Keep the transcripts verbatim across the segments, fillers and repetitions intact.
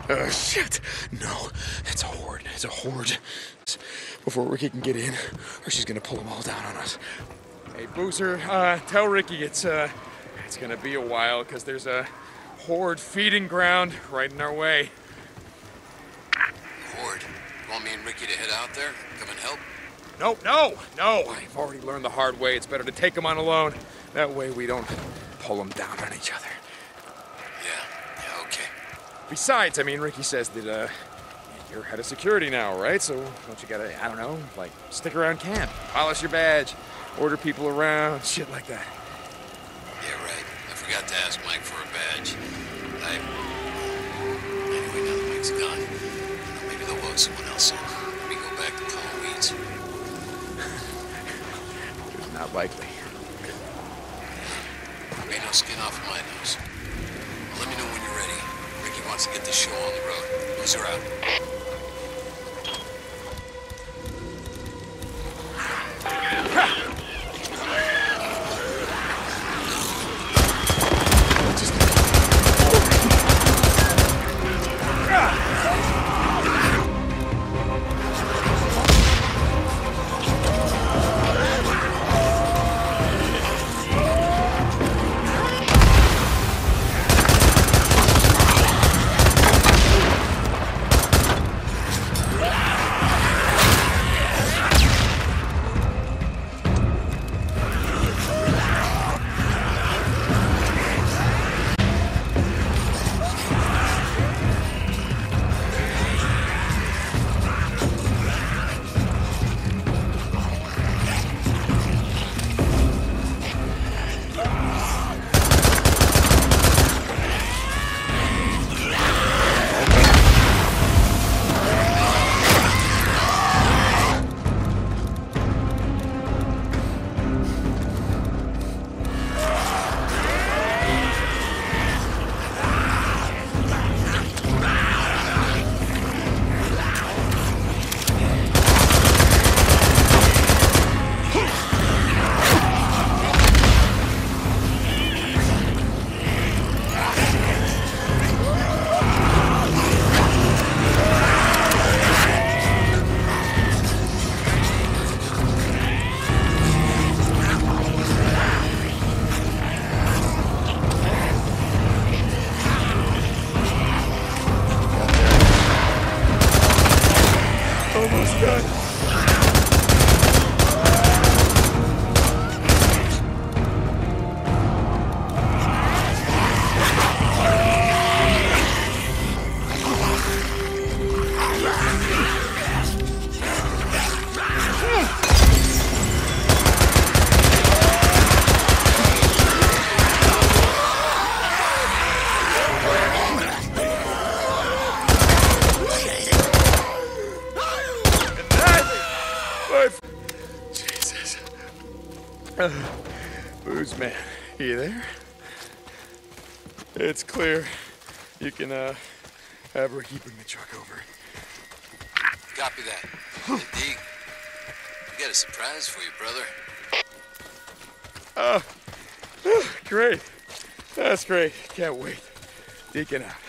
Oh, shit. No, it's a horde. It's a horde. Before Ricky can get in, or she's gonna pull them all down on us. Hey, Boozer, uh, tell Ricky it's, uh, it's gonna be a while, because there's a horde feeding ground right in our way. Horde? You want me and Ricky to head out there? Come and help? No, no, no. I've already learned the hard way. It's better to take them on alone. That way we don't pull them down on each other. Yeah, yeah, okay. Besides, I mean, Ricky says that, uh, you're head of security now, right? So don't you gotta, I don't know, like, stick around camp, polish your badge, order people around, shit like that. Yeah, right. I forgot to ask Mike for a badge. I... Anyway, now that Mike's gone, maybe they'll vote someone else in. Let me go back to pulling weeds. Not likely. There ain't no skin off of my nose. Well, let me know when you're ready. Ricky wants to get this show on the road. Boozer out. Uh, Booze man, you there? It's clear. You can, uh, have Ricky bring the truck over. Copy that. Indeed. We got a surprise for you, brother. Oh, oh, great. That's great. Can't wait. Deacon out.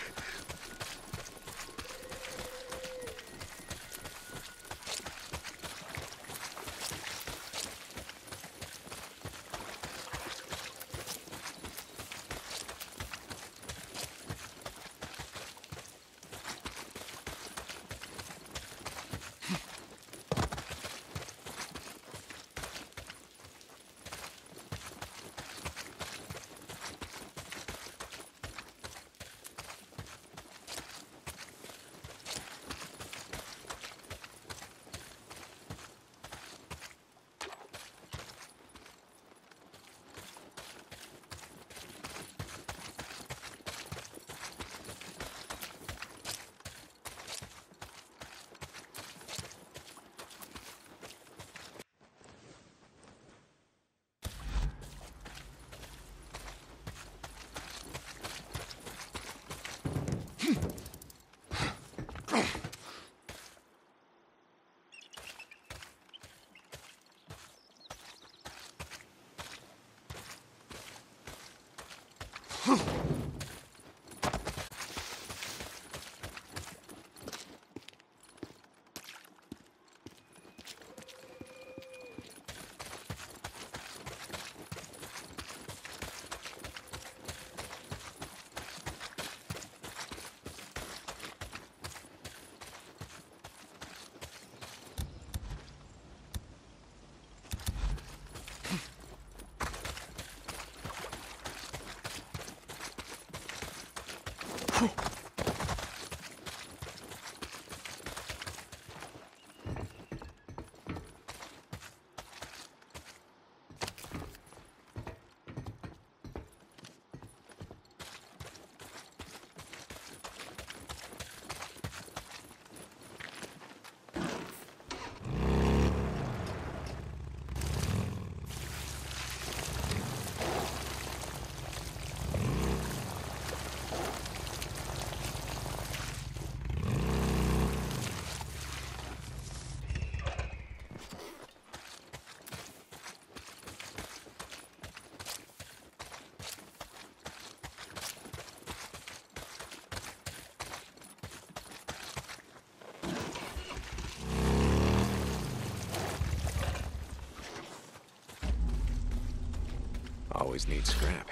Always need scrap.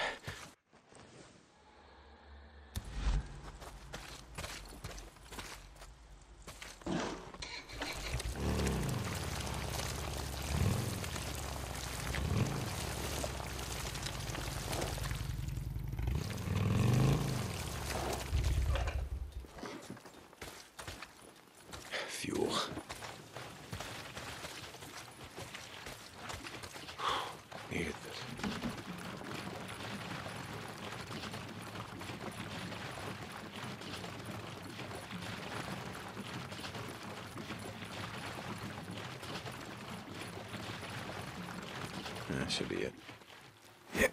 Fuel. Needed this. That should be it. Yeah.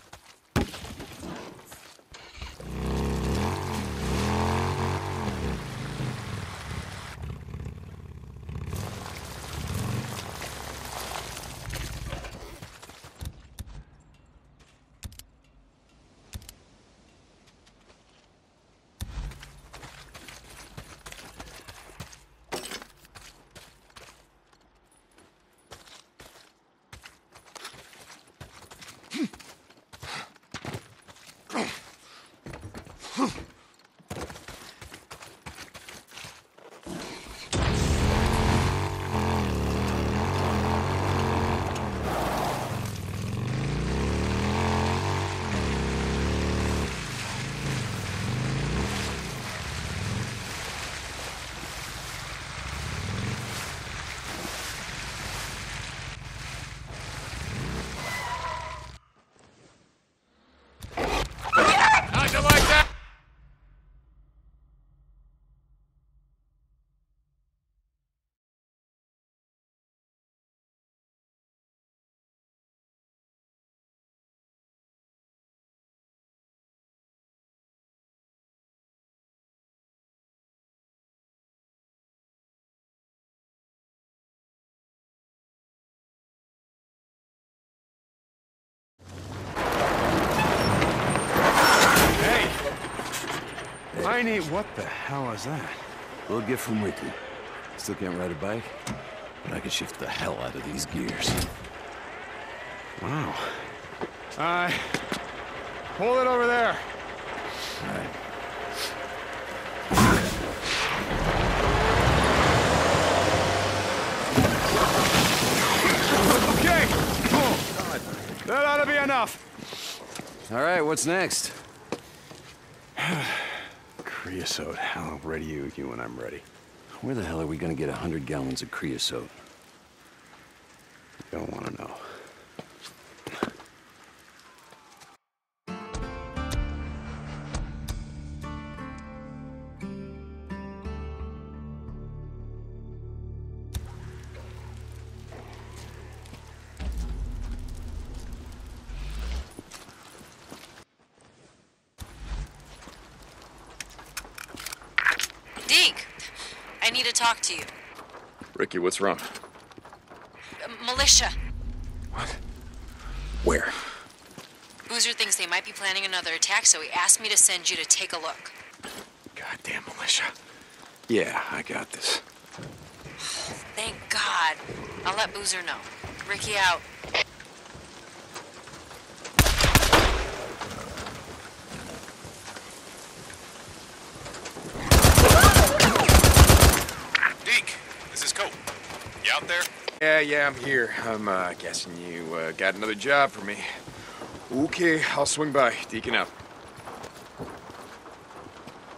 Mine ain't. What the hell is that? A little gift from Ricky. Still can't ride a bike, but I can shift the hell out of these gears. Wow. Uh, hold it over there. All right. Okay. Cool. God. That ought to be enough. All right, what's next? Creosote. I'll ready you, you when I'm ready. Where the hell are we gonna get a hundred gallons of creosote? You don't want to know. I need to talk to you. Ricky, what's wrong? Uh, militia. What? Where? Boozer thinks they might be planning another attack, so he asked me to send you to take a look. Goddamn militia. Yeah, I got this. Thank God. I'll let Boozer know. Ricky out. Out there? Yeah, yeah, I'm here. I'm uh, guessing you uh, got another job for me. Okay, I'll swing by. Deacon out.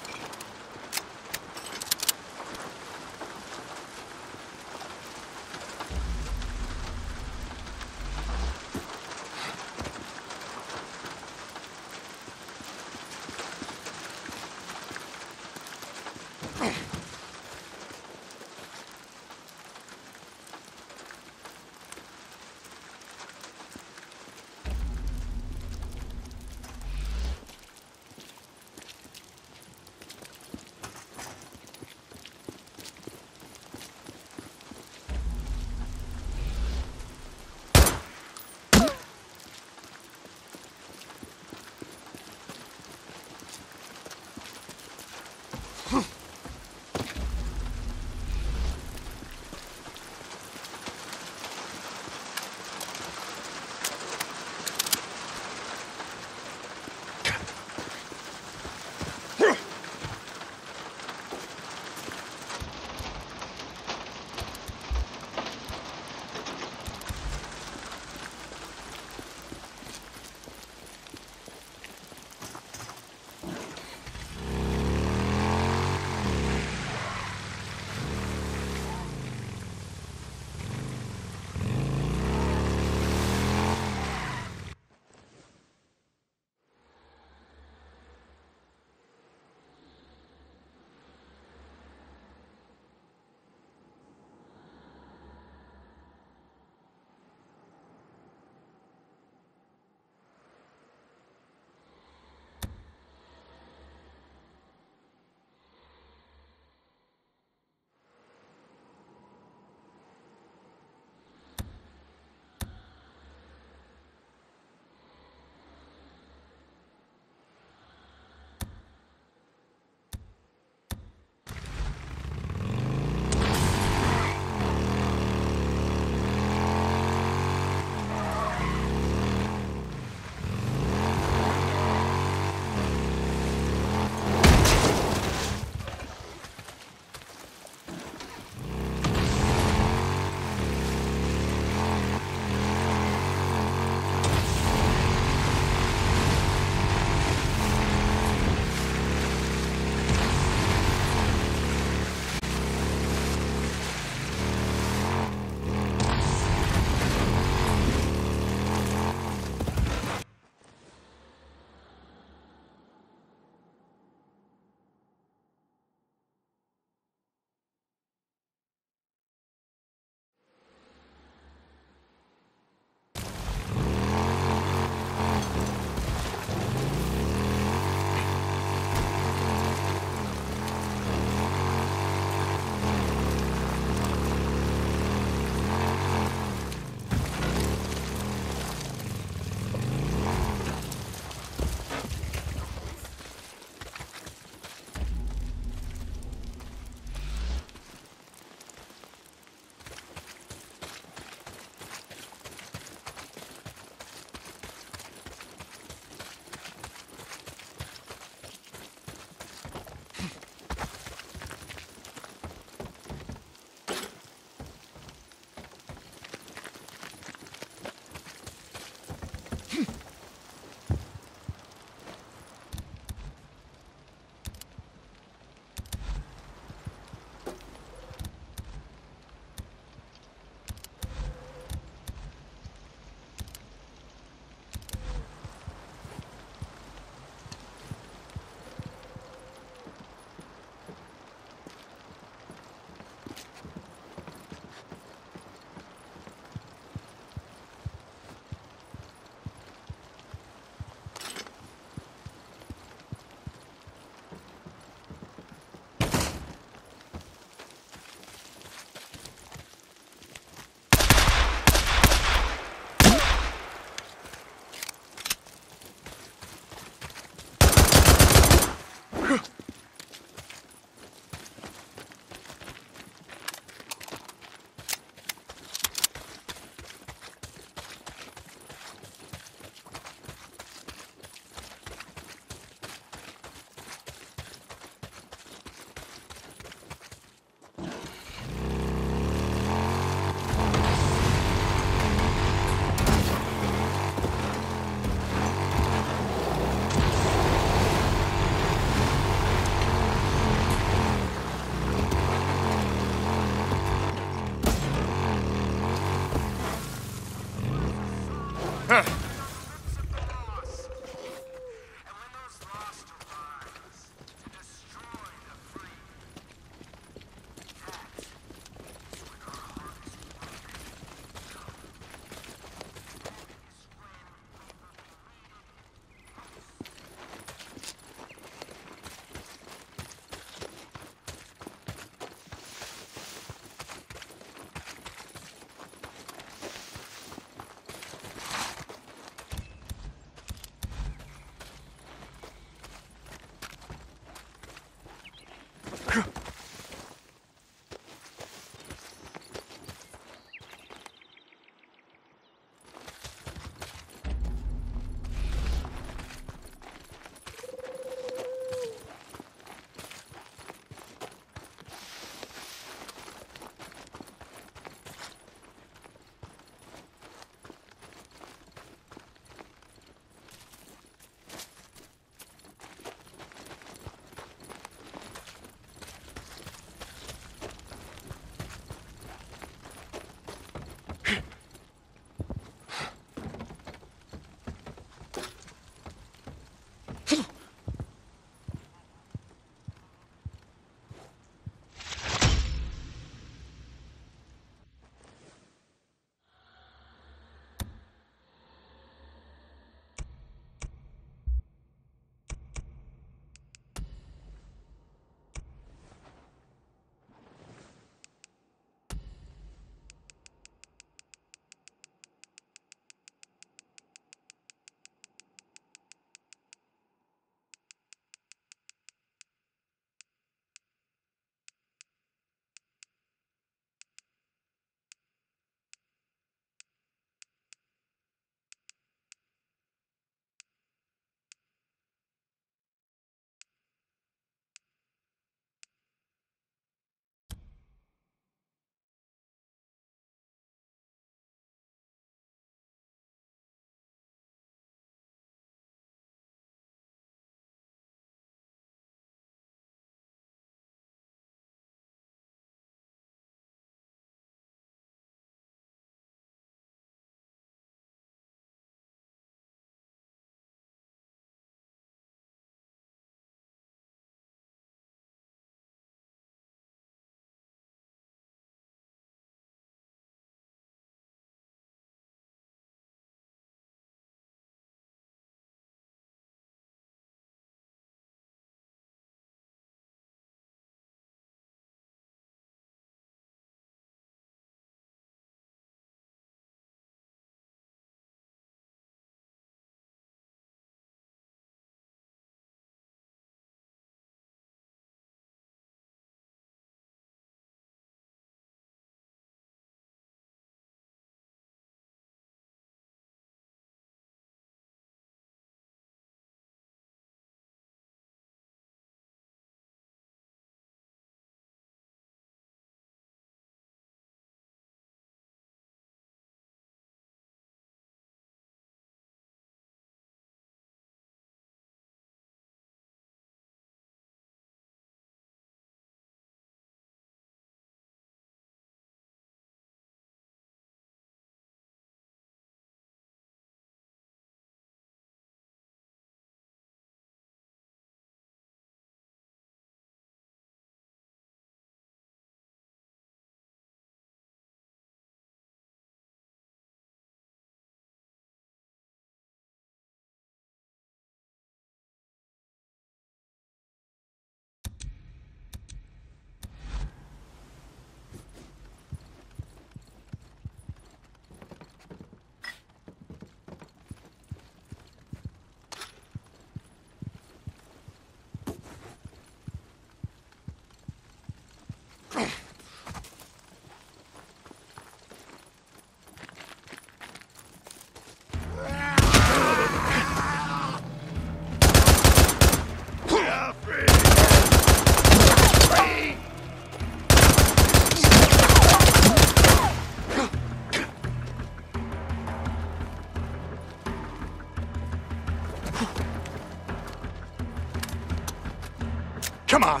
Come on.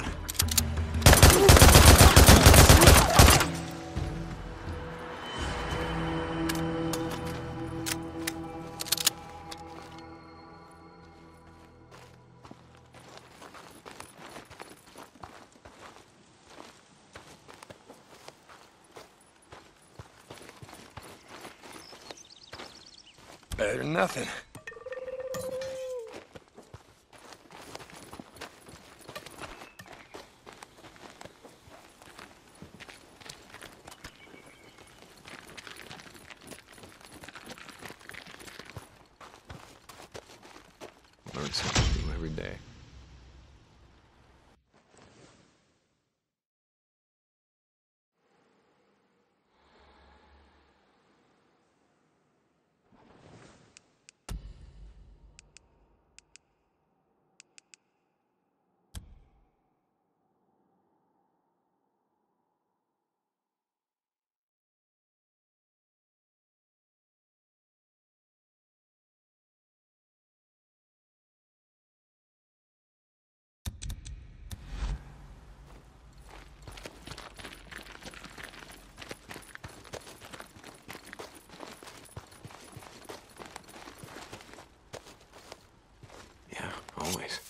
Better than nothing. Learn something new every day. Yeah, always.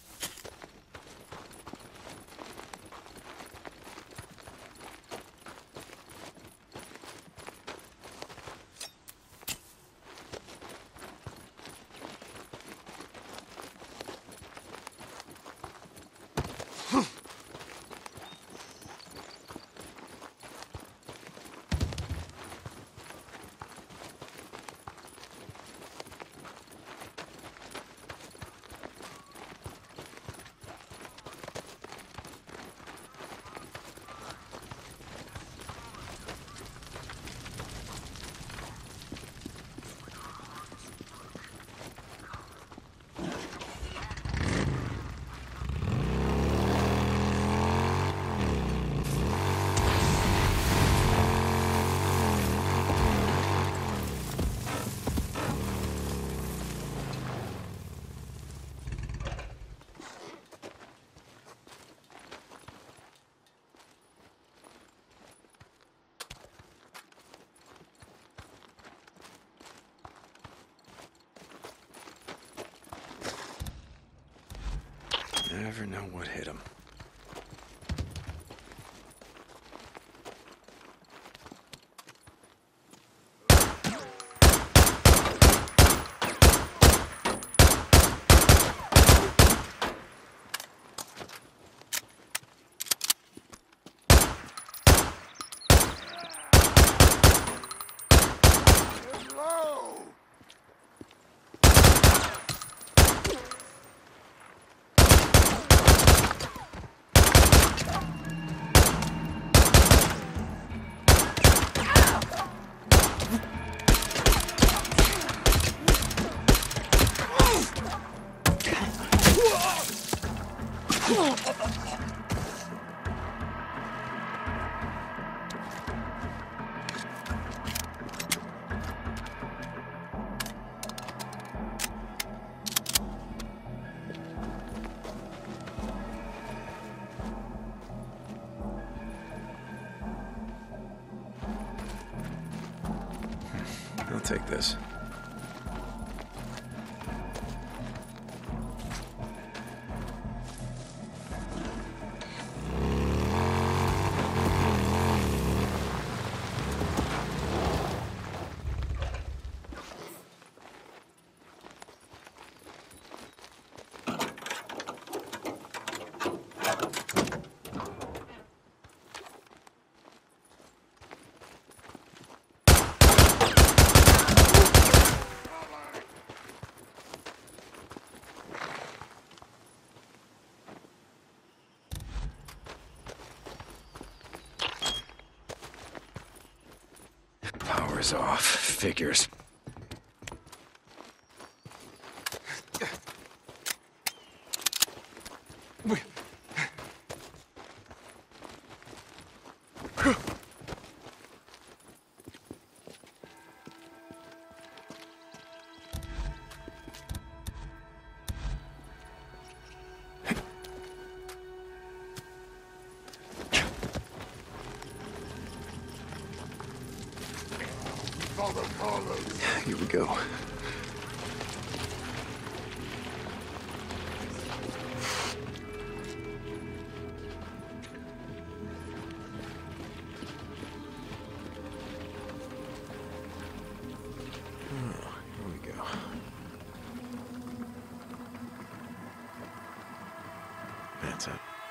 Never know what hit him. I'll take this. Power's off. Figures. Here we go. That's it.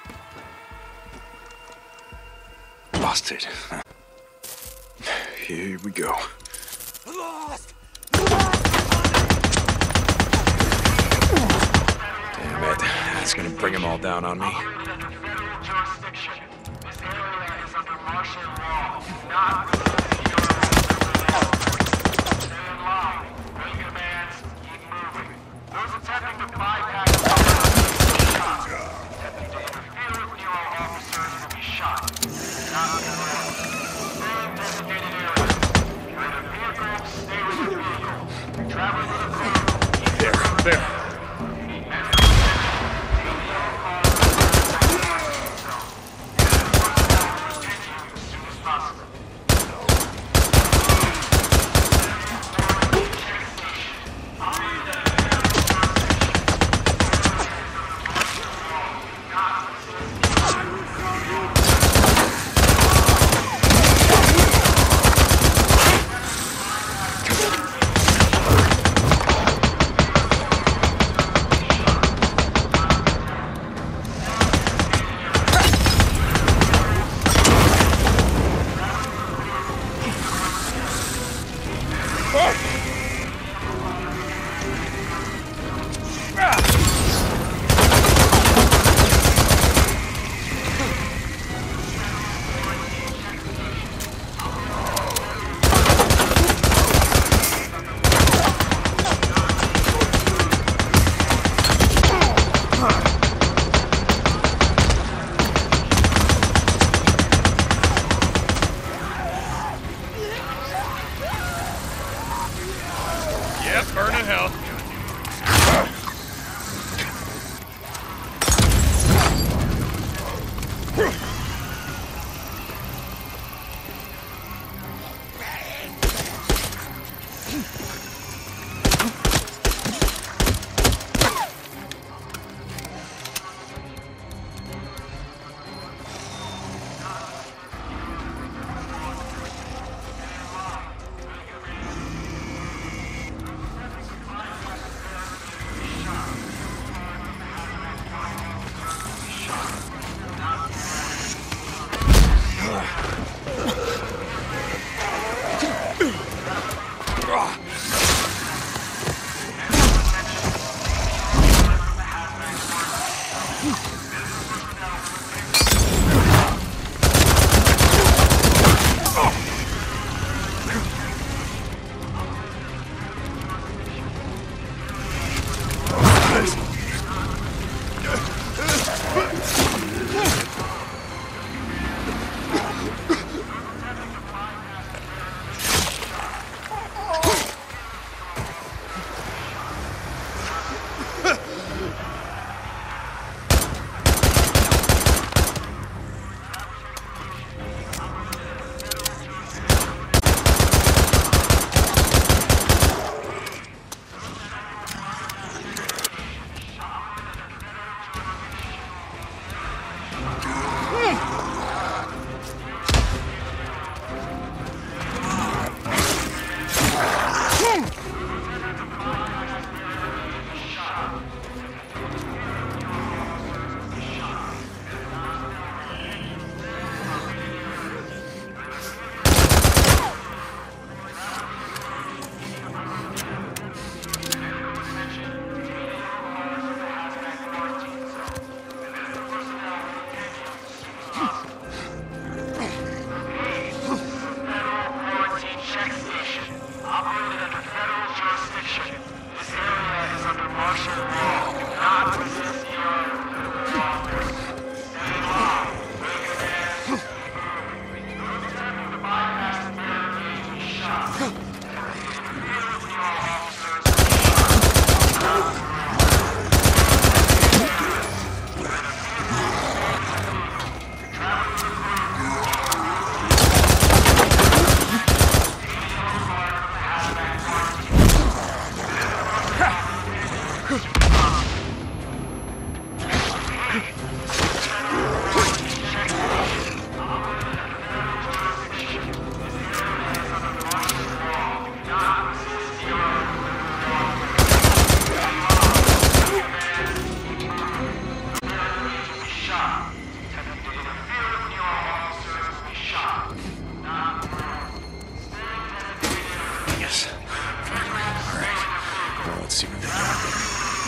Busted. Here we go. Lost! Damn it. That's gonna bring them all down on me. Federal jurisdiction. This area is under martial law, not within your jurisdiction. Stay in line. Make commands. Keep moving. Those attempting to bypass the will be shot. Attempting to interfere with your officers will be shot. Not on your own. Stay in designated areas. If you're in a vehicle, stay with your vehicle. Traveling with a crew, keep There, there. Yep, burn in hell. Yes. All right. Well, let's see what they got.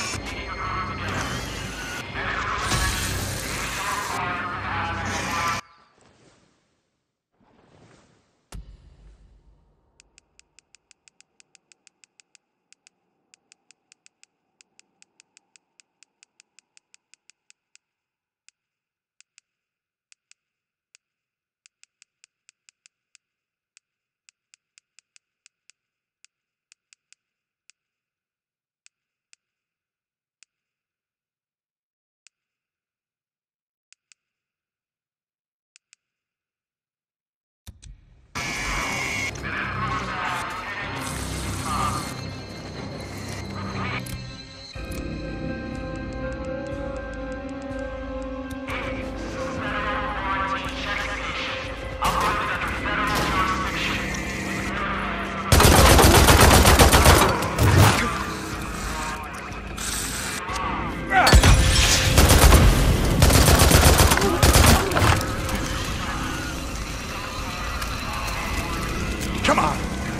Come on!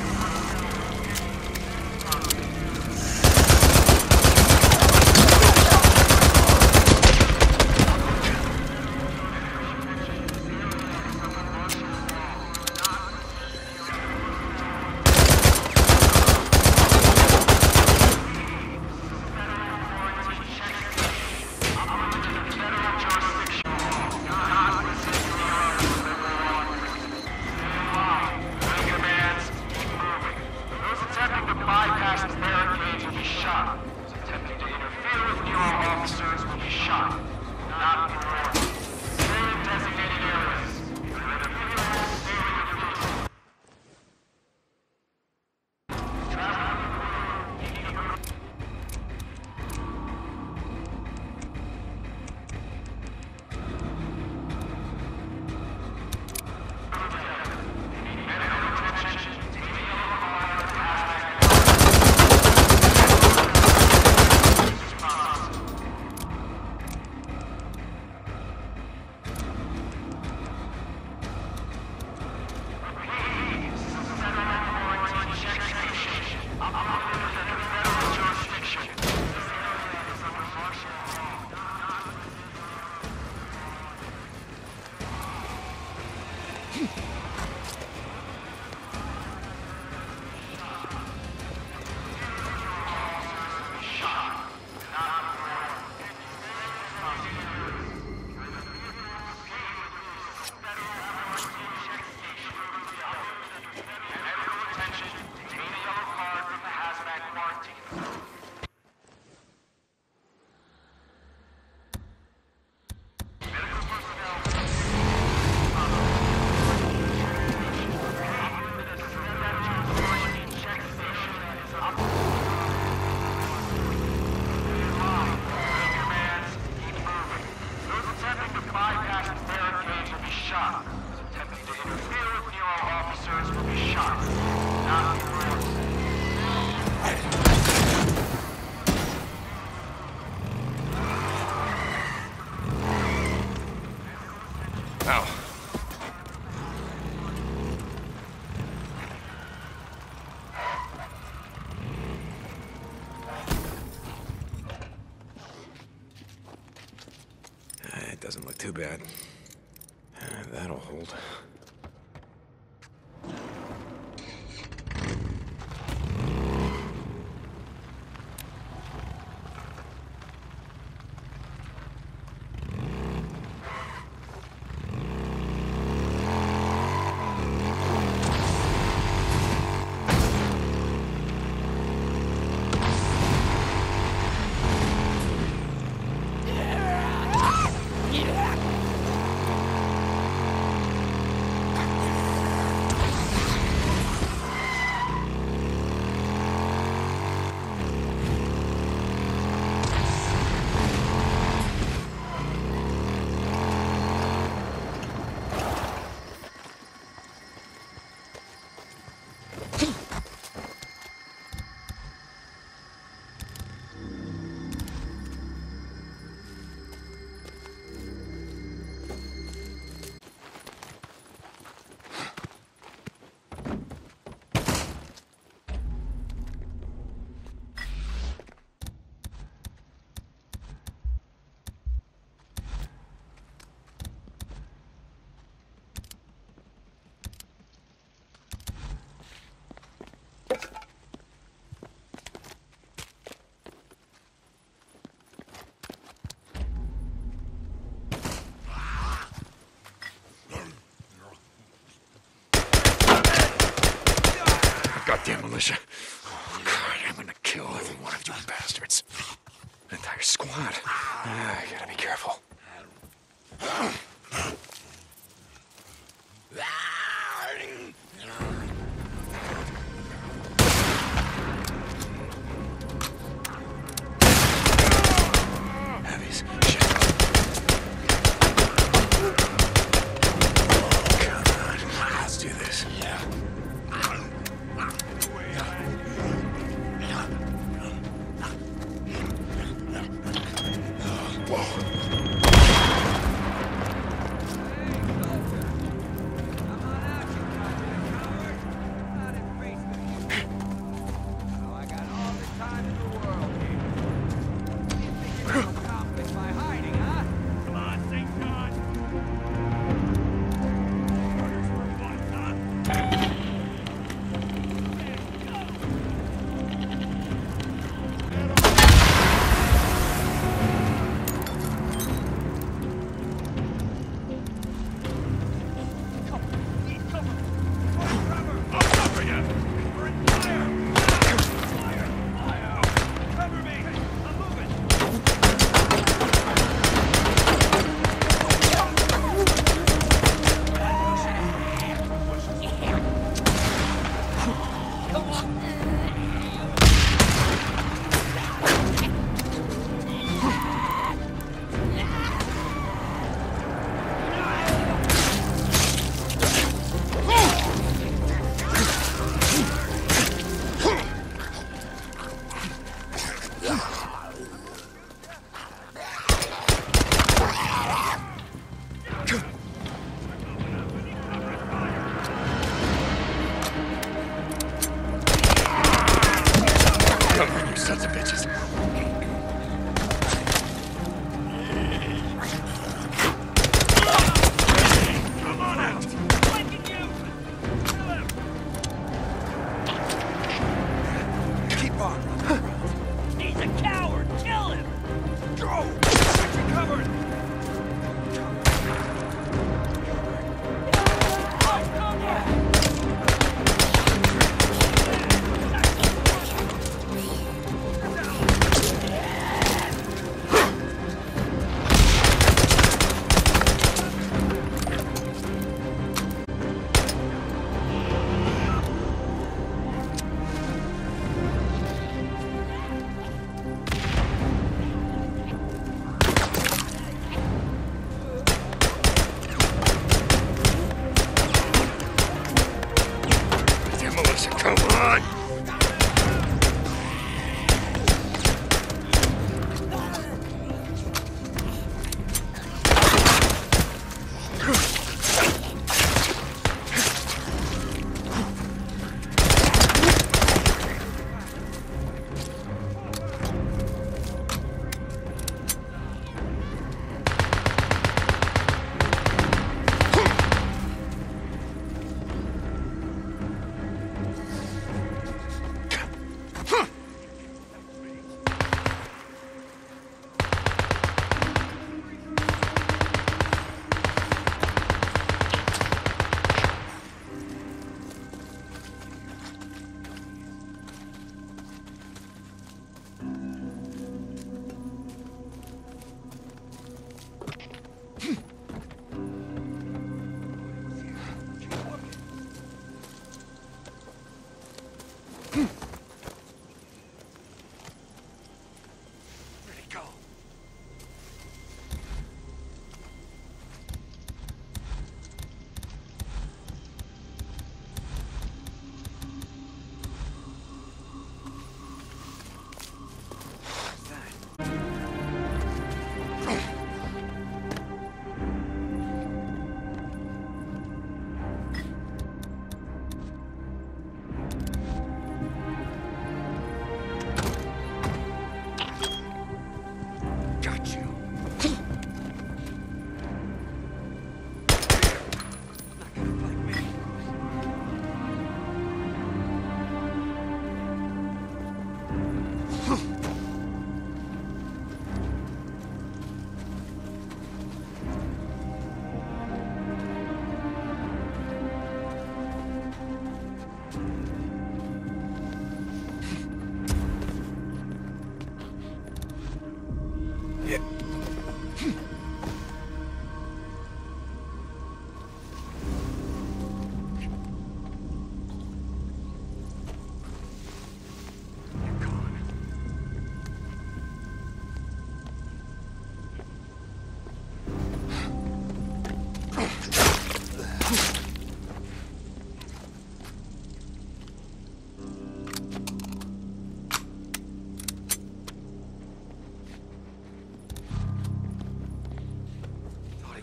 Doesn't look too bad. Uh, that'll hold. Goddamn militia. Oh, God, I'm gonna kill every one of you bastards. An entire squad. Ah, I gotta be careful. Heavies. Shit. Come on. Let's do this. Yeah. Whoa.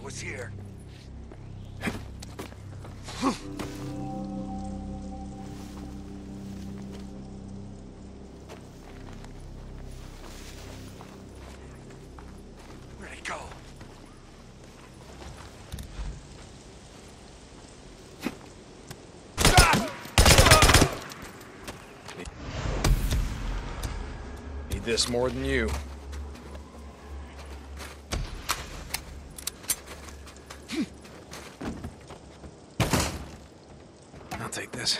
was here. Where'd it go? Need this more than you. I'll take this.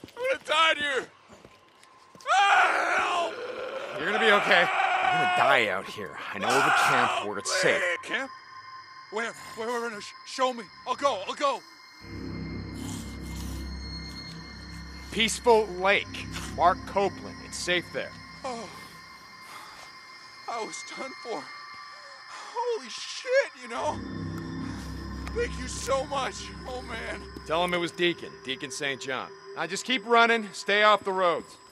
gonna die here. Help! You're gonna be okay. You're gonna die out here. I know of a camp where it's safe. Camp? Where? Where? Where? where? Show me. I'll go. I'll go. Peaceful Lake. Mark Copeland. It's safe there. Oh, I was done for. Holy shit, you know? Thank you so much. Oh, man. Tell him it was Deacon. Deacon Saint John. Now just keep running. Stay off the roads.